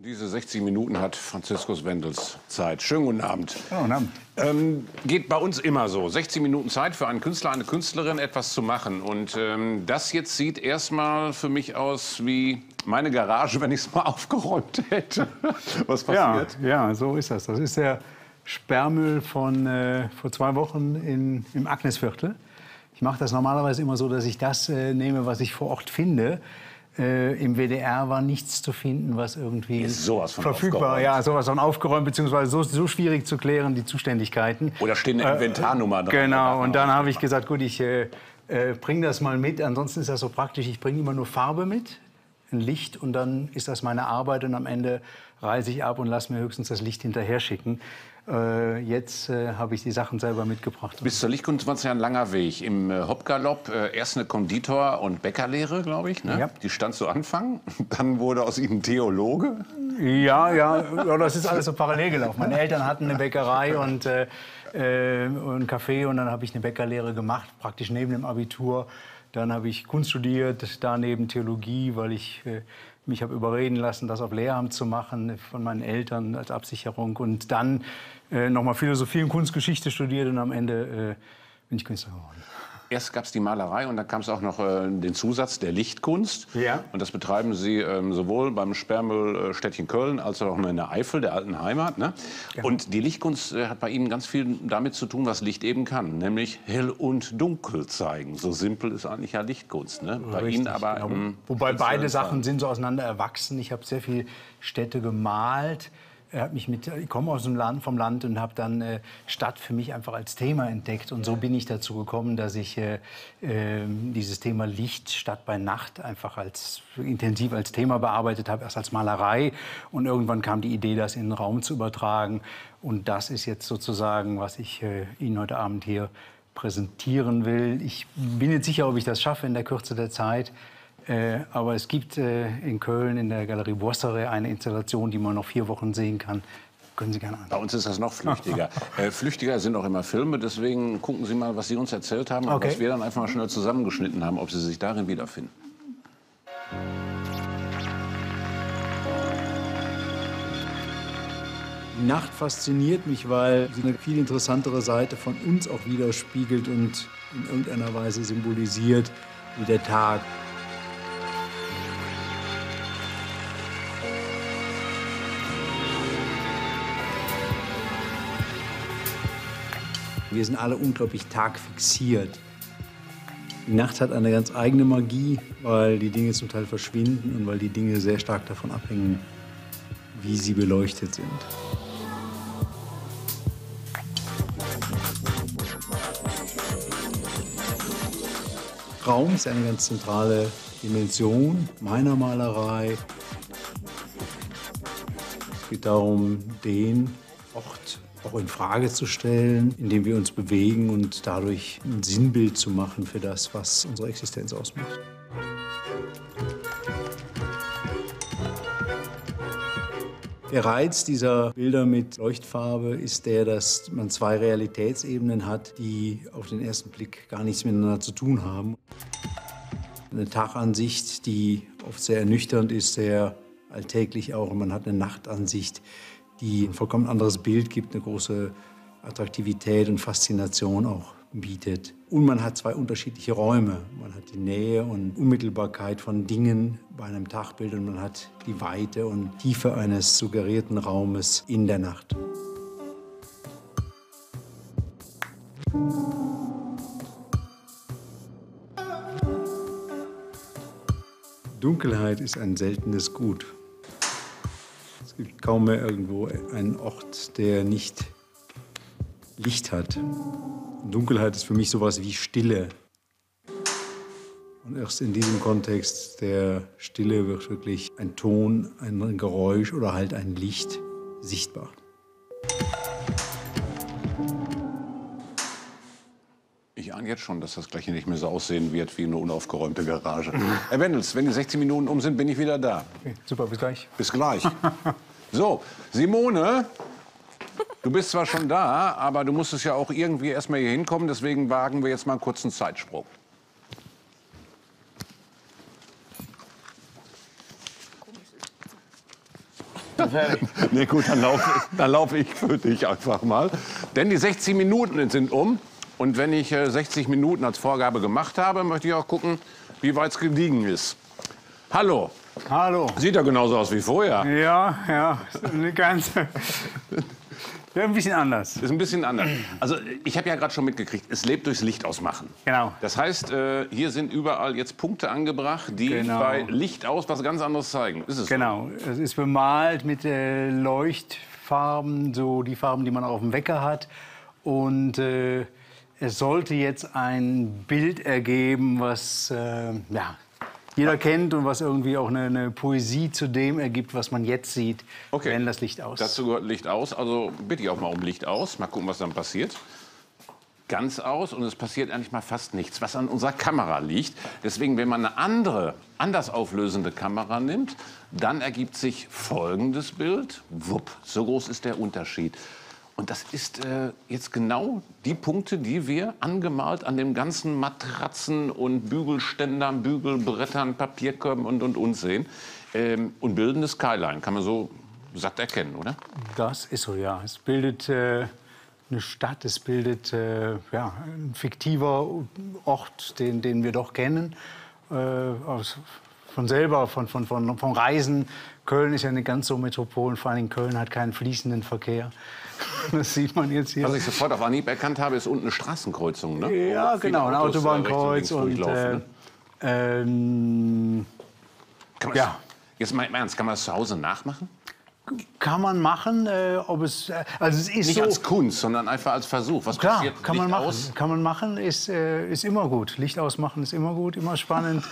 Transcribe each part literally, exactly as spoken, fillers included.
diese sechzig Minuten hat Franziskus Wendels Zeit. Schönen guten Abend. Guten Abend. Ähm, geht bei uns immer so. sechzig Minuten Zeit für einen Künstler, eine Künstlerin, etwas zu machen. Und ähm, das jetzt sieht erstmal für mich aus wie meine Garage, wenn ich es mal aufgeräumt hätte. Was passiert? Ja, ja, so ist das. Das ist der Sperrmüll von äh, vor zwei Wochen in, im Agnesviertel. Ich mache das normalerweise immer so, dass ich das äh, nehme, was ich vor Ort finde. Äh, Im W D R war nichts zu finden, was irgendwie ist sowas von verfügbar, aufgeräumt. ja, sowas von aufgeräumt, beziehungsweise so, so schwierig zu klären, die Zuständigkeiten. Oder steht eine Inventarnummer dran? Genau, und dann habe ich gesagt, gut, ich äh, äh, bringe das mal mit. Ansonsten ist das so praktisch, ich bringe immer nur Farbe mit, ein Licht, und dann ist das meine Arbeit und am Ende reise ich ab und lasse mir höchstens das Licht hinterher schicken. Äh, jetzt äh, habe ich die Sachen selber mitgebracht. Bis zur Lichtkunst war es ja ein langer Weg. Im äh, Hopgalopp äh, erst eine Konditor- und Bäckerlehre, glaube ich. Ne? Ja. Die stand zu Anfang. Dann wurde aus Ihnen Theologe. Ja, ja, ja, das ist alles so parallel gelaufen. Meine Eltern hatten eine Bäckerei und äh, äh, ein Café, und dann habe ich eine Bäckerlehre gemacht, praktisch neben dem Abitur. Dann habe ich Kunst studiert, daneben Theologie, weil ich äh, mich habe überreden lassen, das auf Lehramt zu machen von meinen Eltern als Absicherung. Und dann äh, nochmal Philosophie und Kunstgeschichte studiert, und am Ende äh, bin ich Künstler geworden. Erst gab es die Malerei und dann kam es auch noch äh, den Zusatz der Lichtkunst. Ja. Und das betreiben Sie ähm, sowohl beim Sperrmüllstädtchen Köln als auch in der Eifel, der alten Heimat. Ne? Ja. Und die Lichtkunst äh, hat bei Ihnen ganz viel damit zu tun, was Licht eben kann, nämlich hell und dunkel zeigen. So simpel ist eigentlich ja Lichtkunst. Ne? Bei Richtig, Ihnen aber genau. im Wobei beide Sachen Fall. sind so auseinander erwachsen. Ich habe sehr viel Städte gemalt. Er hat mich mit, ich komme aus dem Land, vom Land und habe dann äh, Stadt für mich einfach als Thema entdeckt. Und so bin ich dazu gekommen, dass ich äh, äh, dieses Thema Licht Stadt bei Nacht einfach als, intensiv als Thema bearbeitet habe, erst als Malerei. Und irgendwann kam die Idee, das in den Raum zu übertragen. Und das ist jetzt sozusagen, was ich äh, Ihnen heute Abend hier präsentieren will. Ich bin nicht sicher, ob ich das schaffe in der Kürze der Zeit. Äh, aber es gibt äh, in Köln in der Galerie Boisseret eine Installation, die man noch vier Wochen sehen kann. Können Sie gerne anschauen. Bei uns ist das noch flüchtiger. äh, flüchtiger sind auch immer Filme, deswegen gucken Sie mal, was Sie uns erzählt haben und Okay. was wir dann einfach mal schnell zusammengeschnitten haben, ob Sie sich darin wiederfinden. Die Nacht fasziniert mich, weil sie eine viel interessantere Seite von uns auch widerspiegelt und in irgendeiner Weise symbolisiert wie der Tag. Wir sind alle unglaublich tagfixiert. Die Nacht hat eine ganz eigene Magie, weil die Dinge zum Teil verschwinden und weil die Dinge sehr stark davon abhängen, wie sie beleuchtet sind. Raum ist eine ganz zentrale Dimension meiner Malerei. Es geht darum, den Ort auch in Frage zu stellen, indem wir uns bewegen und dadurch ein Sinnbild zu machen für das, was unsere Existenz ausmacht. Der Reiz dieser Bilder mit Leuchtfarbe ist der, dass man zwei Realitätsebenen hat, die auf den ersten Blick gar nichts miteinander zu tun haben. Eine Tagansicht, die oft sehr ernüchternd ist, sehr alltäglich auch. Und man hat eine Nachtansicht, die ein vollkommen anderes Bild gibt, eine große Attraktivität und Faszination auch bietet. Und man hat zwei unterschiedliche Räume. Man hat die Nähe und Unmittelbarkeit von Dingen bei einem Tagbild und man hat die Weite und Tiefe eines suggerierten Raumes in der Nacht. Dunkelheit ist ein seltenes Gut. Es gibt kaum mehr irgendwo einen Ort, der nicht Licht hat. Dunkelheit ist für mich sowas wie Stille. Und erst in diesem Kontext der Stille wird wirklich ein Ton, ein Geräusch oder halt ein Licht sichtbar. Ich ahne jetzt schon, dass das gleich hier nicht mehr so aussehen wird wie eine unaufgeräumte Garage. Herr Wendels, wenn die sechzehn Minuten um sind, bin ich wieder da. Okay, super, bis gleich. Bis gleich. So, Simone, du bist zwar schon da, aber du musstest ja auch irgendwie erst mal hier hinkommen. Deswegen wagen wir jetzt mal einen kurzen Zeitsprung. fertig. Nee, gut, dann laufe dann lauf ich für dich einfach mal. Denn die sechzig Minuten sind um. Und wenn ich äh, sechzig Minuten als Vorgabe gemacht habe, möchte ich auch gucken, wie weit es gediegen ist. Hallo. Hallo. Sieht ja genauso aus wie vorher. Ja, ja, eine ganze. Ja, ein bisschen anders. Ist ein bisschen anders. Also ich habe ja gerade schon mitgekriegt, es lebt durchs Licht ausmachen. Genau. Das heißt, äh, hier sind überall jetzt Punkte angebracht, die Genau. bei Licht aus was ganz anderes zeigen. Ist es so? Genau. Es ist bemalt mit äh, Leuchtfarben, so die Farben, die man auch auf dem Wecker hat. Und äh, es sollte jetzt ein Bild ergeben, was äh, ja, jeder kennt und was irgendwie auch eine, eine Poesie zu dem ergibt, was man jetzt sieht, Okay. wenn das Licht aus. Dazu gehört Licht aus. Also bitte ich auch mal um Licht aus. Mal gucken, was dann passiert. Ganz aus und es passiert eigentlich mal fast nichts, was an unserer Kamera liegt. Deswegen, wenn man eine andere, anders auflösende Kamera nimmt, dann ergibt sich folgendes Bild. Wupp, so groß ist der Unterschied. Und das ist äh, jetzt genau die Punkte, die wir angemalt an den ganzen Matratzen und Bügelständern, Bügelbrettern, Papierkörben und, und, und sehen. Ähm, und bilden eine Skyline, kann man so satt erkennen, oder? Das ist so, ja. Es bildet äh, eine Stadt, es bildet äh, ja, ein fiktiver Ort, den, den wir doch kennen. Äh, aus, von selber, von, von, von, von Reisen. Köln ist ja eine ganz so Metropole, vor allem Köln hat keinen fließenden Verkehr. Das sieht man jetzt hier. Was ich sofort auf Anhieb erkannt habe, ist unten eine Straßenkreuzung, ne? Ja, Wo viele genau, ein Autos, äh, Autobahnkreuz rechts und und, links äh, durchlaufen, ne? ähm, Kann man ja. das, jetzt mal im Ernst, kann man das zu Hause nachmachen? kann man machen, äh, ob es, äh, also es ist Nicht so. als Kunst, sondern einfach als Versuch. Was Klar, passiert? kann man Licht machen. aus? Kann man machen, ist, äh, ist immer gut. Licht ausmachen ist immer gut, immer spannend.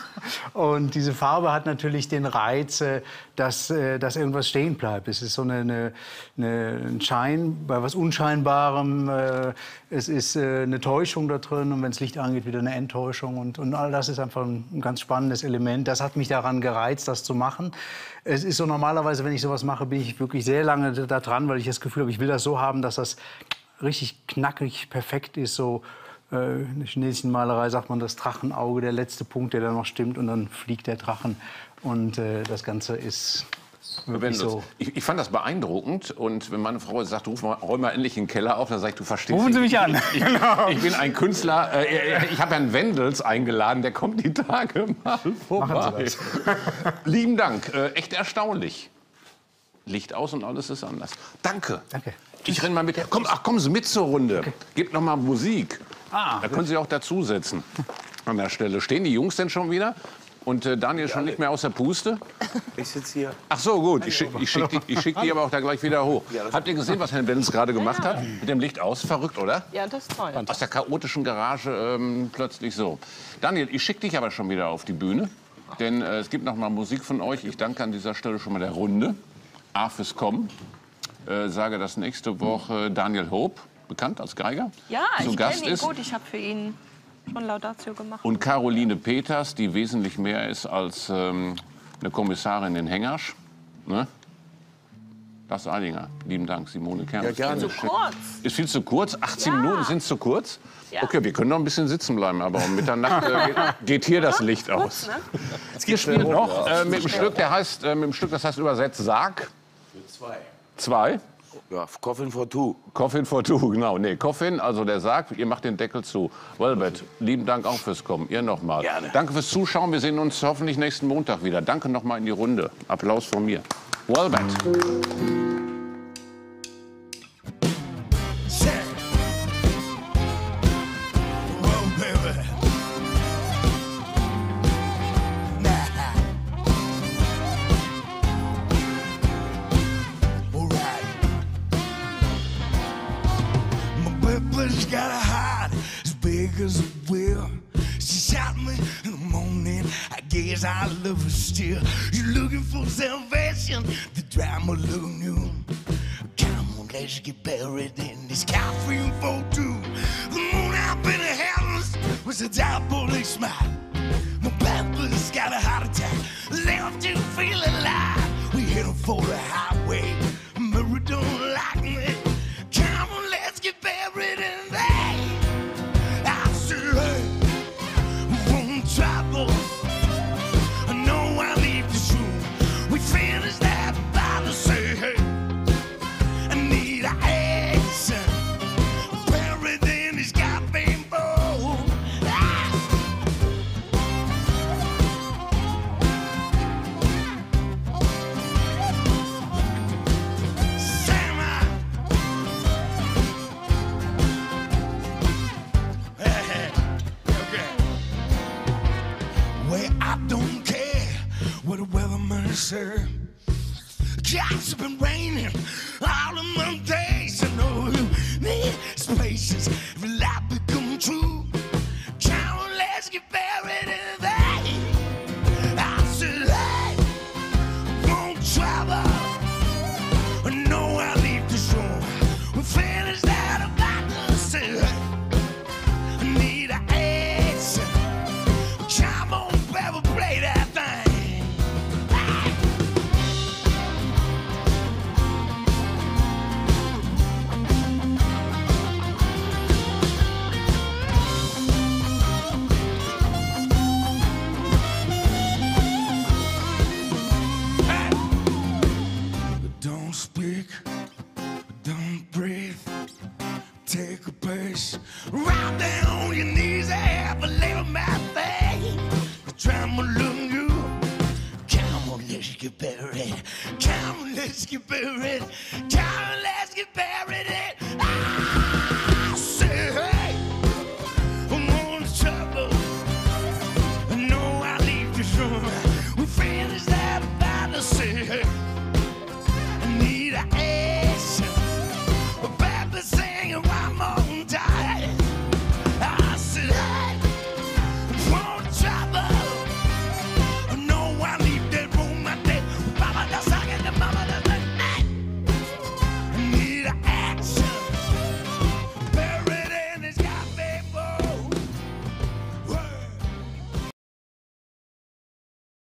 Und diese Farbe hat natürlich den Reiz, äh, dass, äh, dass irgendwas stehen bleibt. Es ist so eine, eine, eine, ein Schein bei was Unscheinbarem. Äh, es ist äh, eine Täuschung da drin und wenn das Licht angeht, wieder eine Enttäuschung. Und, und all das ist einfach ein, ein ganz spannendes Element. Das hat mich daran gereizt, das zu machen. Es ist so normalerweise, wenn ich sowas mache, bin ich wirklich sehr lange da dran, weil ich das Gefühl habe, ich will das so haben, dass das richtig knackig, perfekt ist. So äh, in der chinesischen Malerei sagt man das Drachenauge, der letzte Punkt, der da noch stimmt, und dann fliegt der Drachen. Und äh, das Ganze ist wirklich so. Ich, ich fand das beeindruckend. Und wenn meine Frau sagt, ruf mal, räum mal endlich in den Keller auf, dann sage ich, du verstehst Rufen Sie mich an. Ich, ich, ich bin ein Künstler. Äh, ich habe Herrn Wendels eingeladen, der kommt die Tage mal vorbei. Machen Sie das. Lieben Dank, äh, echt erstaunlich. Licht aus und alles ist anders. Danke. Danke. Ich renn mal mit. Komm, ach, kommen Sie mit zur Runde. Okay. Gebt noch mal Musik. Ah, da können Sie auch dazusetzen. An der Stelle. Stehen die Jungs denn schon wieder? Und äh, Daniel schon nicht mehr aus der Puste? Ich sitze hier. Ach so, gut. Ich schicke ich schick die, ich schick die aber auch da gleich wieder hoch. Habt ihr gesehen, was Herr Wendels gerade gemacht hat? Mit dem Licht aus? Verrückt, oder? Ja, das ist toll. Aus der chaotischen Garage ähm, plötzlich so. Daniel, ich schicke dich aber schon wieder auf die Bühne. Denn äh, es gibt noch mal Musik von euch. Ich danke an dieser Stelle schon mal der Runde. A fürs Kommen. Äh, sage, dass nächste Woche Daniel Hope, bekannt als Geiger, Ja, zu ich Gast kenne ihn ist. gut. Ich habe für ihn schon Laudatio gemacht. Und Caroline Peters, die wesentlich mehr ist als ähm, eine Kommissarin in Hengersch. Ne? Das Eidinger. Lieben Dank, Simone Kern. Ja, gerne. Zu kurz. Ist viel zu kurz? achtzehn Ja. Minuten sind zu kurz? Ja. Okay, wir können noch ein bisschen sitzen bleiben, aber um Mitternacht äh, geht, geht hier das Licht aus. Ne? Ihr spielt noch äh, mit dem Stück, der heißt, äh, mit dem Stück, das heißt übersetzt Sarg. Zwei. Zwei. Ja, Coffin for Two. Coffin for Two, genau. Nee, Coffin, also der Sarg, ihr macht den Deckel zu. Wellbet, lieben Dank auch fürs Kommen. Ihr nochmal. Gerne. Danke fürs Zuschauen. Wir sehen uns hoffentlich nächsten Montag wieder. Danke nochmal in die Runde. Applaus von mir. Wellbet. Got a heart as big as a wheel. She shot me in the morning. I guess I love her still. You're looking for salvation. The drama look new. Come on, let's get buried in this coffin for two. The moon up in the heavens was a diabolic smile. My papa's got a heart attack. Left to feel alive. We heading for the highway. Murray don't like me. Come on, let's get buried in there. I said, hey, won't trouble. I know I leave this room. We finished that by the same. sir. Clouds have been raining all of my days. I know you need spaces. Every life become true. Come on, let's get buried in that. I said, hey, won't travel. No, I leave the shore. We finished that about to say. I need an ace. Come on, baby, play that thing. Don't speak, don't breathe. Take a pace, right down on your knees. I have a little my face. Try to look you. Come on, let's get buried. Come on, let's get buried.